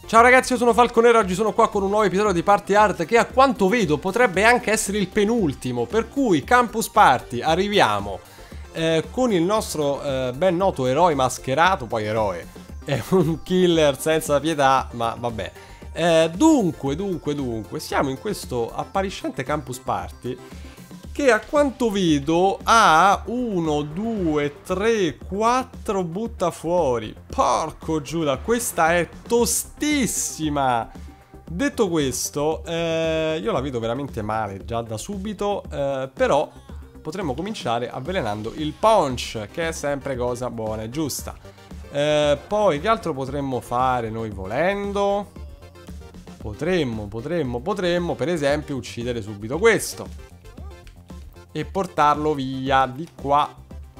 Ciao ragazzi, io sono Falconero, oggi sono qua con un nuovo episodio di Party Hard che a quanto vedo potrebbe anche essere il penultimo, per cui Campus Party arriviamo con il nostro ben noto eroe mascherato, poi eroe, è un killer senza pietà, ma vabbè. Dunque, siamo in questo appariscente Campus Party che a quanto vedo ha 1, 2, 3, 4 butta fuori. Porco Giuda, questa è tostissima. Detto questo, io la vedo veramente male già da subito, però potremmo cominciare avvelenando il punch, che è sempre cosa buona e giusta. Poi che altro potremmo fare noi volendo? Potremmo per esempio uccidere subito questo e portarlo via di qua,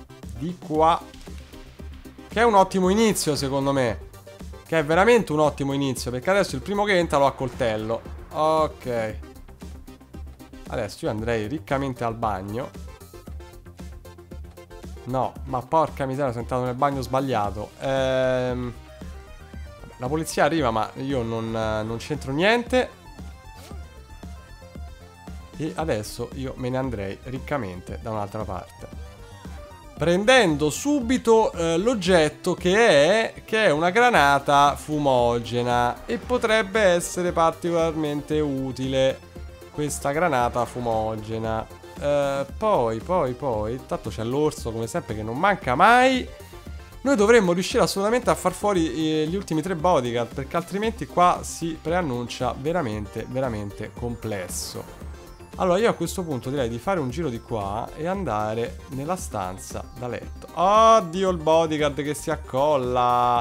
che è un ottimo inizio secondo me, che è veramente un ottimo inizio, perché adesso il primo che entra lo accoltello. Ok, adesso io andrei riccamente al bagno. No, ma porca miseria, sono entrato nel bagno sbagliato. La polizia arriva, ma io non c'entro niente. E adesso io me ne andrei riccamente da un'altra parte, prendendo subito l'oggetto che è una granata fumogena. E potrebbe essere particolarmente utile questa granata fumogena. Poi intanto c'è l'orso come sempre che non manca mai. Noi dovremmo riuscire assolutamente a far fuori gli ultimi 3 bodyguard, perché altrimenti qua si preannuncia veramente complesso. Allora io a questo punto direi di fare un giro di qua e andare nella stanza da letto. Oddio, il bodyguard che si accolla.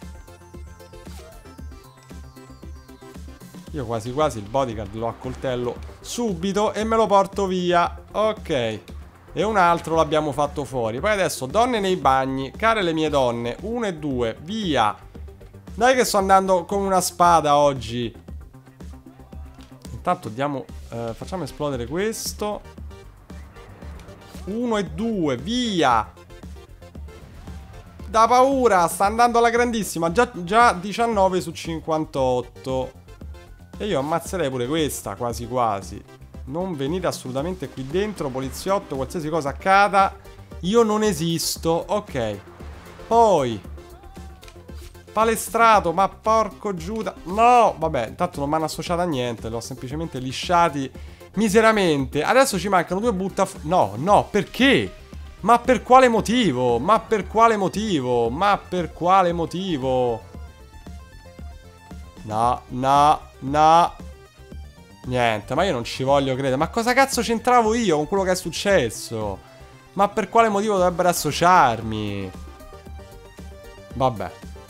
Io quasi il bodyguard lo accoltello subito e me lo porto via. Ok. E un altro l'abbiamo fatto fuori. Poi adesso donne nei bagni. Care le mie donne, 1 e 2, via. Dai che sto andando con una spada oggi. Intanto diamo, facciamo esplodere questo. 1 e 2, via. Da paura, sta andando alla grandissima. Già 19 su 58. E io ammazzerei pure questa, quasi. Non venite assolutamente qui dentro, poliziotto, qualsiasi cosa accada, io non esisto. Ok. Poi palestrato, ma porco Giuda. No, vabbè, intanto non mi hanno associato a niente, l'ho semplicemente lisciati miseramente. Adesso ci mancano 2 No, perché? Ma per quale motivo? No. Niente, ma io non ci voglio credere. Ma cosa cazzo c'entravo io con quello che è successo? Ma per quale motivo dovrebbero associarmi? Vabbè,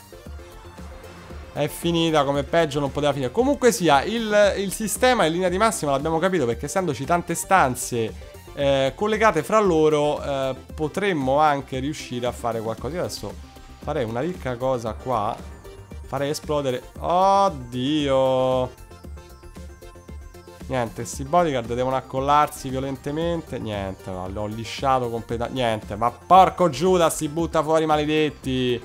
è finita, come peggio non poteva finire. Comunque sia, il sistema in linea di massima l'abbiamo capito, perché essendoci tante stanze collegate fra loro, potremmo anche riuscire a fare qualcosa. Io adesso farei una ricca cosa qua. Farei esplodere. Oddio. Niente, sti bodyguard devono accollarsi violentemente. Niente, no, l'ho lisciato completamente. Niente, ma porco Giuda, si butta fuori, maledetti.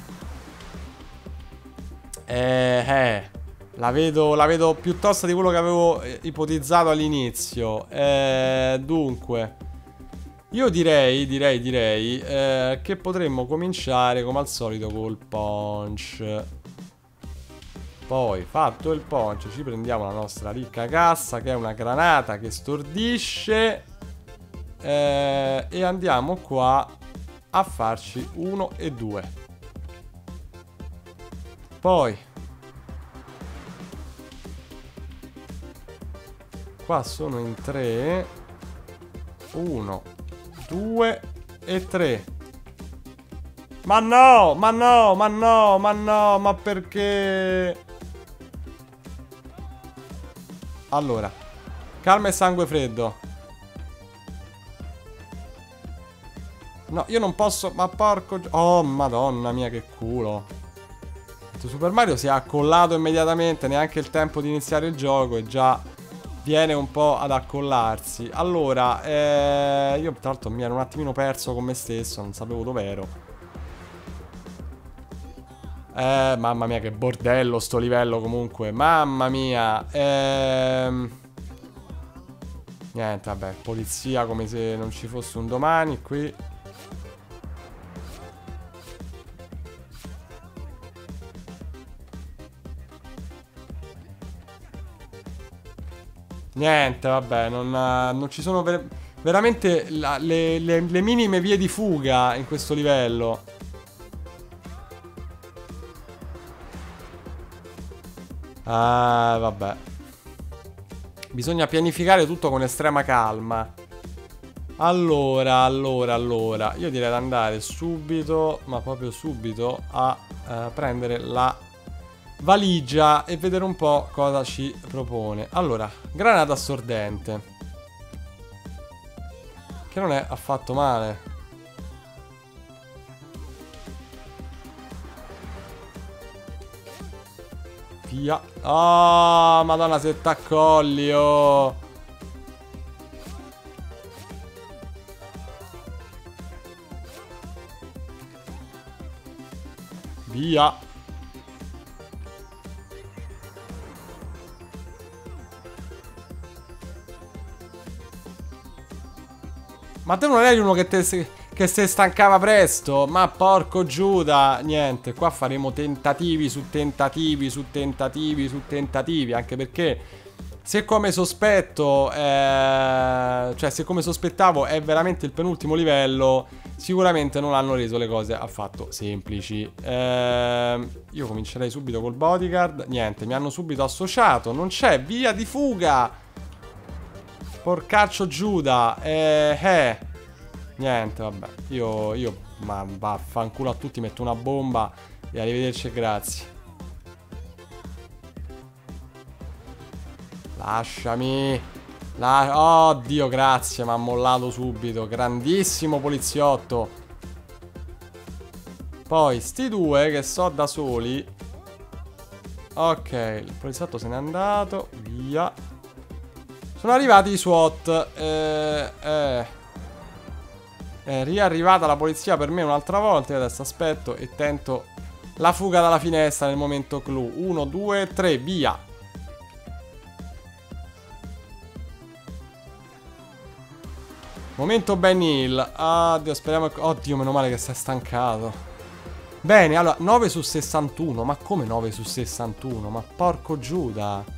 La vedo piuttosto di quello che avevo ipotizzato all'inizio. Dunque, io direi che potremmo cominciare come al solito col punch. Poi, fatto il punch, ci prendiamo la nostra ricca cassa, che è una granata che stordisce, e andiamo qua a farci 1 e 2. Poi qua sono in 3. 1, 2 e 3. Ma no, ma perché? Allora, calma e sangue freddo. No, io non posso. Ma porco. Oh, madonna mia, che culo. Super Mario si è accollato immediatamente. Neanche il tempo di iniziare il gioco e già viene un po' ad accollarsi. Allora, io tra l'altro mi ero un attimino perso con me stesso. Non sapevo dov'ero. Mamma mia, che bordello sto livello comunque. Mamma mia. Niente, vabbè, polizia come se non ci fosse un domani qui. Niente, vabbè, non ci sono veramente le minime vie di fuga in questo livello. Ah, vabbè. Bisogna pianificare tutto con estrema calma. Allora. Io direi di andare subito, ma proprio subito, a prendere la valigia e vedere un po' cosa ci propone. Allora, granata assordente, che non è affatto male. Via. Oh, madonna, se t'accolli, oh. Via. Ma te non eri uno che si stancava presto? Ma porco Giuda. Niente, qua faremo tentativi su tentativi su tentativi su tentativi. Anche perché se come sospetto, cioè se come sospettavo è veramente il penultimo livello, sicuramente non hanno reso le cose affatto semplici. Io comincerei subito col bodyguard. Niente, mi hanno subito associato. Non c'è via di fuga. Porcaccio Giuda. Niente, vabbè. Io ma vaffanculo a tutti, metto una bomba e arrivederci e grazie. Lasciami. Oddio, grazie, mi ha mollato subito. Grandissimo poliziotto. Poi sti due che so da soli. Ok, il poliziotto se n'è andato. Via. Sono arrivati i SWAT. È riarrivata la polizia per me un'altra volta. Io adesso aspetto e tento la fuga dalla finestra nel momento clou. 1, 2, 3, via. Momento Ben Hill. Oddio, speriamo. Oddio, meno male che sei stancato. Bene, allora 9 su 61. Ma come 9 su 61? Ma porco Giuda.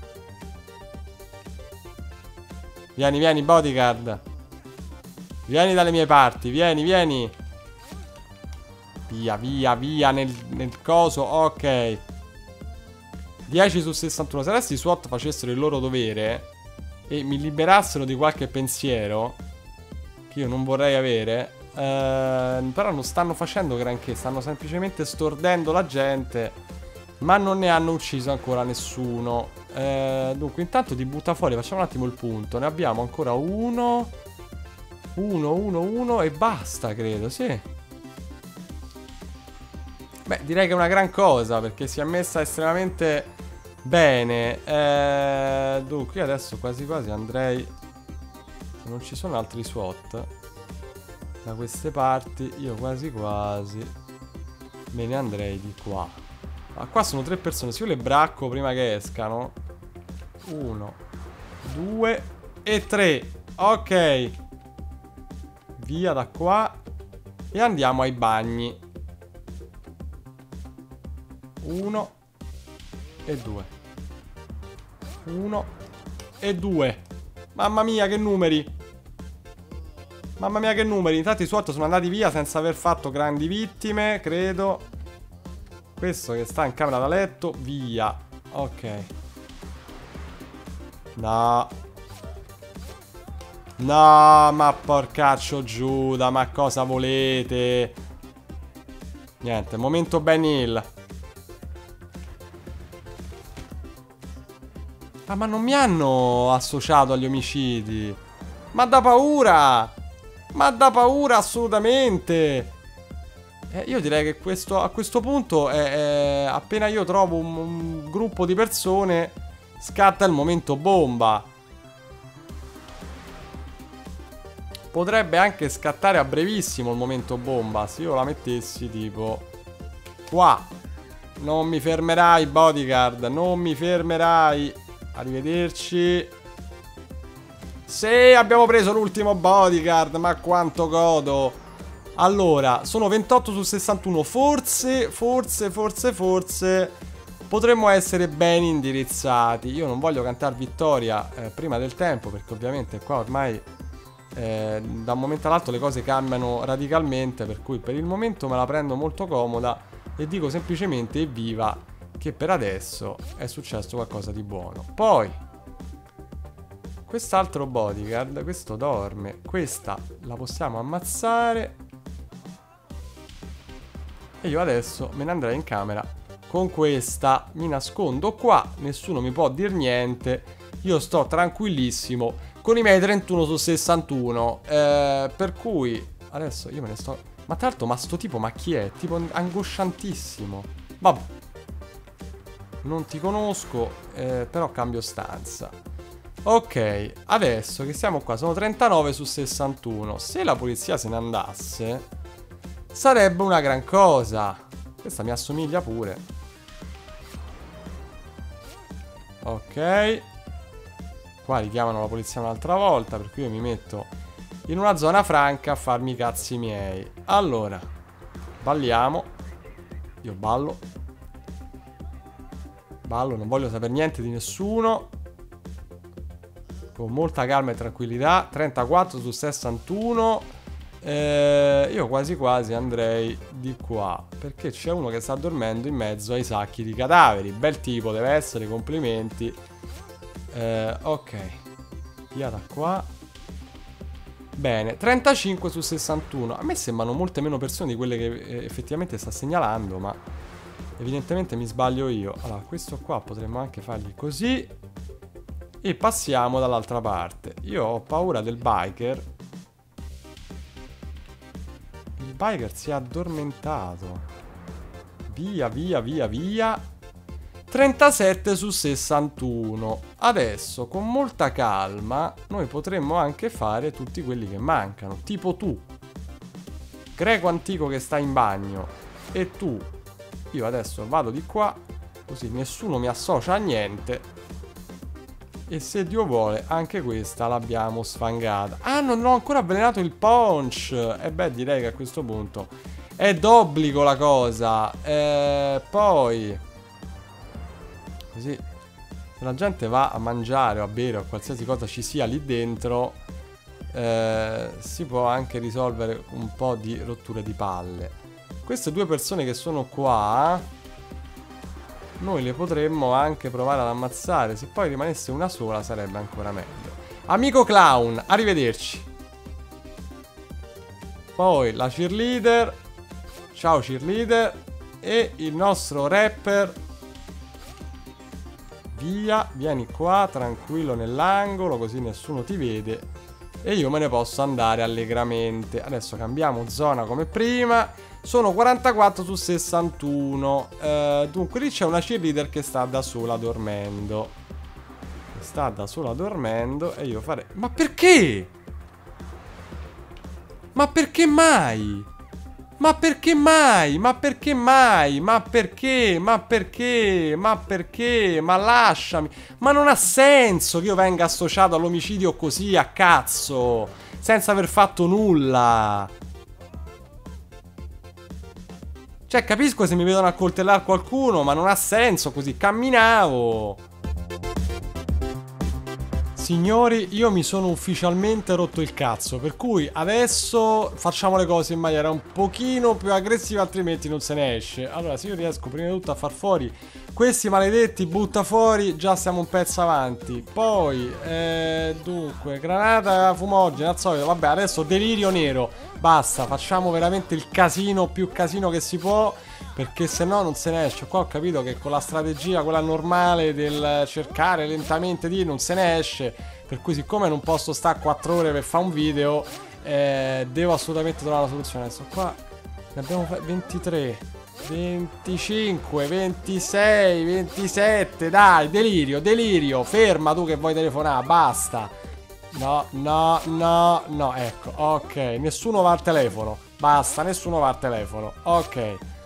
Vieni, vieni, bodyguard. Vieni dalle mie parti, vieni, vieni. Via, via, via nel coso, ok. 10 su 61. Se adesso i SWAT facessero il loro dovere e mi liberassero di qualche pensiero che io non vorrei avere, però non stanno facendo granché. Stanno semplicemente stordendo la gente, ma non ne hanno ucciso ancora nessuno. Dunque intanto ti butta fuori. Facciamo un attimo il punto. Ne abbiamo ancora uno e basta, credo, sì. Beh, direi che è una gran cosa, perché si è messa estremamente bene. Dunque io adesso quasi quasi andrei, se non ci sono altri SWAT da queste parti, io quasi quasi me ne andrei di qua. Ma qua sono 3 persone. Se io le bracco prima che escano. 1, 2 e 3. Ok. Via da qua. E andiamo ai bagni. 1 e 2. 1 e 2. Mamma mia che numeri. Mamma mia che numeri. Intanto i SWAT sono andati via senza aver fatto grandi vittime, credo. Questo che sta in camera da letto. Via. Ok. No. No, ma porcaccio Giuda. Ma cosa volete? Niente, momento Ben Hill. Ah, ma non mi hanno associato agli omicidi. Ma da paura. Ma da paura assolutamente. Io direi che a questo punto appena io trovo un gruppo di persone, scatta il momento bomba. Potrebbe anche scattare a brevissimo il momento bomba, se io la mettessi tipo qua. Non mi fermerai, bodyguard. Non mi fermerai. Arrivederci. Sì, abbiamo preso l'ultimo bodyguard. Ma quanto godo. Allora, sono 28 su 61. Forse potremmo essere ben indirizzati. Io non voglio cantare vittoria prima del tempo, perché ovviamente qua ormai da un momento all'altro le cose cambiano radicalmente, per cui per il momento me la prendo molto comoda e dico semplicemente evviva, che per adesso è successo qualcosa di buono. Poi quest'altro bodyguard, questo dorme, questa la possiamo ammazzare e io adesso me ne andrei in camera con questa. Mi nascondo qua, nessuno mi può dir niente, io sto tranquillissimo con i miei 31 su 61, per cui adesso io me ne sto... Ma tra l'altro, ma sto tipo, ma chi è? Tipo angosciantissimo. Vabbè, non ti conosco, però cambio stanza. Ok, adesso che siamo qua, sono 39 su 61. Se la polizia se ne andasse, sarebbe una gran cosa. Questa mi assomiglia pure. Ok. Qua richiamano la polizia un'altra volta, per cui io mi metto in una zona franca a farmi i cazzi miei. Allora, balliamo. Io ballo. Ballo, non voglio sapere niente di nessuno. Con molta calma e tranquillità. 34 su 61. Io quasi quasi andrei di qua, perché c'è uno che sta dormendo in mezzo ai sacchi di cadaveri. Bel tipo, deve essere, complimenti. Ok, via da qua. Bene, 35 su 61. A me sembrano molte meno persone di quelle che effettivamente sta segnalando, ma evidentemente mi sbaglio io. Allora, questo qua potremmo anche fargli così e passiamo dall'altra parte. Io ho paura del biker. Il biker si è addormentato. Via, via, via, via. 37 su 61. Adesso con molta calma noi potremmo anche fare tutti quelli che mancano. Tipo tu, greco antico che sta in bagno, e tu. Io adesso vado di qua, così nessuno mi associa a niente. E se Dio vuole anche questa l'abbiamo sfangata. Ah, non ho ancora avvelenato il punch. E beh, direi che a questo punto è d'obbligo la cosa. Poi così, se la gente va a mangiare o a bere o qualsiasi cosa ci sia lì dentro, si può anche risolvere un po' di rotture di palle. Queste due persone che sono qua, noi le potremmo anche provare ad ammazzare. Se poi rimanesse una sola sarebbe ancora meglio. Amico clown, arrivederci. Poi la cheerleader. Ciao cheerleader. E il nostro rapper. Via, vieni qua, tranquillo nell'angolo, così nessuno ti vede e io me ne posso andare allegramente. Adesso cambiamo zona come prima. Sono 44 su 61. Dunque lì c'è una cheerleader che sta da sola dormendo. Sta da sola dormendo e io farei... Ma perché? Ma perché mai? Ma perché mai? Ma perché mai? Ma perché? Ma perché? Ma perché? Ma lasciami. Ma non ha senso che io venga associato all'omicidio così a cazzo, senza aver fatto nulla. Cioè, capisco se mi vedono accoltellare qualcuno, ma non ha senso così. Camminavo. Signori, io mi sono ufficialmente rotto il cazzo, per cui adesso facciamo le cose in maniera un pochino più aggressiva, altrimenti non se ne esce. Allora, se io riesco prima di tutto a far fuori questi maledetti butta fuori, già siamo un pezzo avanti. Poi, dunque, granata fumogena, al solito. Vabbè, adesso delirio nero. Basta, facciamo veramente il casino, più casino che si può, perché se no non se ne esce. Qua ho capito che con la strategia, quella normale del cercare lentamente di, non se ne esce. Per cui siccome non posso stare 4 ore per fare un video, devo assolutamente trovare una soluzione. Adesso qua ne abbiamo 23, 25, 26, 27. Dai, delirio, delirio. Ferma tu che vuoi telefonare, basta. No, no, no, no, ecco, ok. Nessuno va al telefono. Basta, nessuno va al telefono. Ok.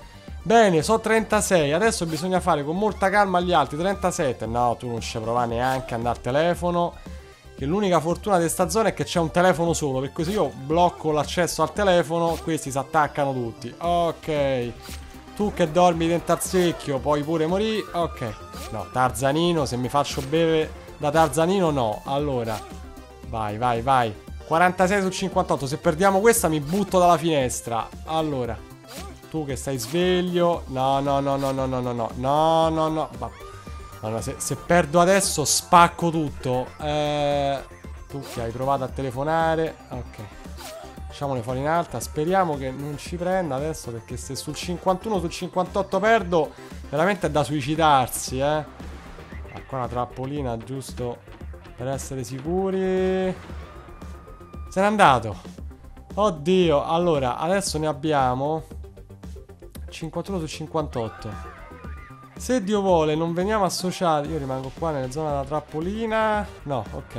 Bene, so 36. Adesso bisogna fare con molta calma gli altri 37. No, tu non ci provi neanche a andare al telefono. Che l'unica fortuna di sta zona è che c'è un telefono solo. Perché se io blocco l'accesso al telefono, questi si attaccano tutti. Ok. Tu che dormi dentro al secchio, puoi pure morire. Ok. No, Tarzanino, se mi faccio bere da Tarzanino no. Allora, vai, vai, vai. 46 su 58. Se perdiamo questa mi butto dalla finestra. Allora, tu che stai sveglio. No, no, no, no, no, no, no, no. No, no, no. Allora, se perdo adesso spacco tutto. Tu che hai provato a telefonare. Ok. Facciamole fuori in alta. Speriamo che non ci prenda adesso, perché se sul 51 su 58 perdo, veramente è da suicidarsi, Ah, qua una trappolina, giusto per essere sicuri. Se n'è andato. Oddio. Allora, adesso ne abbiamo 51 su 58. Se Dio vuole non veniamo associati. Io rimango qua nella zona della trappolina. No, ok.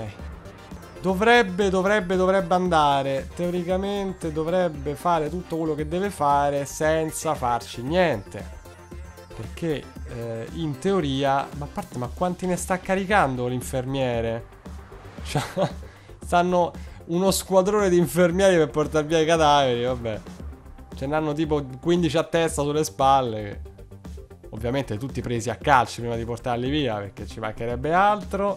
Dovrebbe andare. Teoricamente dovrebbe fare tutto quello che deve fare senza farci niente. Perché in teoria. Ma a parte, ma quanti ne sta caricando l'infermiere? Cioè, stanno uno squadrone di infermieri per portare via i cadaveri. Vabbè. Ce n'hanno tipo 15 a testa sulle spalle. Che ovviamente tutti presi a calci prima di portarli via, perché ci mancherebbe altro.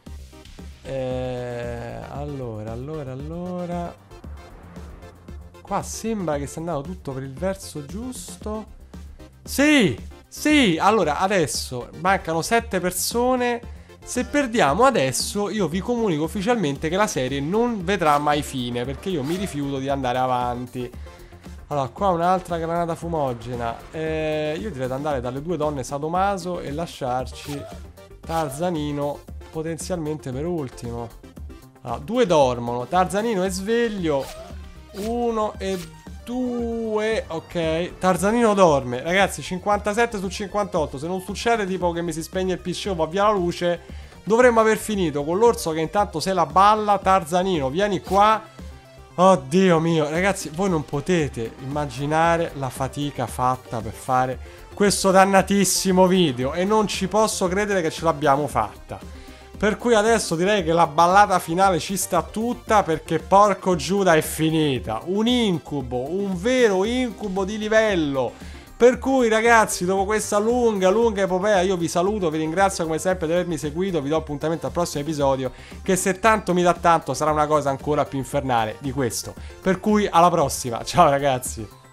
Allora. Qua sembra che sia andato tutto per il verso giusto. Sì! Allora, adesso mancano 7 persone. Se perdiamo adesso, io vi comunico ufficialmente che la serie non vedrà mai fine, perché io mi rifiuto di andare avanti. Allora, qua un'altra granata fumogena. Io direi di andare dalle due donne sadomaso e lasciarci Tarzanino potenzialmente per ultimo. Allora, 2 dormono, Tarzanino è sveglio. 1 e 2. Ok, Tarzanino dorme. Ragazzi, 57 su 58. Se non succede tipo che mi si spegne il PC o va via la luce, dovremmo aver finito con l'orso che intanto se la balla. Tarzanino, vieni qua. Oddio mio, ragazzi, voi non potete immaginare la fatica fatta per fare questo dannatissimo video, e non ci posso credere che ce l'abbiamo fatta. Per cui adesso direi che la ballata finale ci sta tutta, perché porco Giuda è finita. Un incubo, un vero incubo di livello. Per cui ragazzi, dopo questa lunga epopea, io vi saluto, vi ringrazio come sempre di avermi seguito, vi do appuntamento al prossimo episodio, che se tanto mi dà tanto sarà una cosa ancora più infernale di questo. Per cui alla prossima, ciao ragazzi.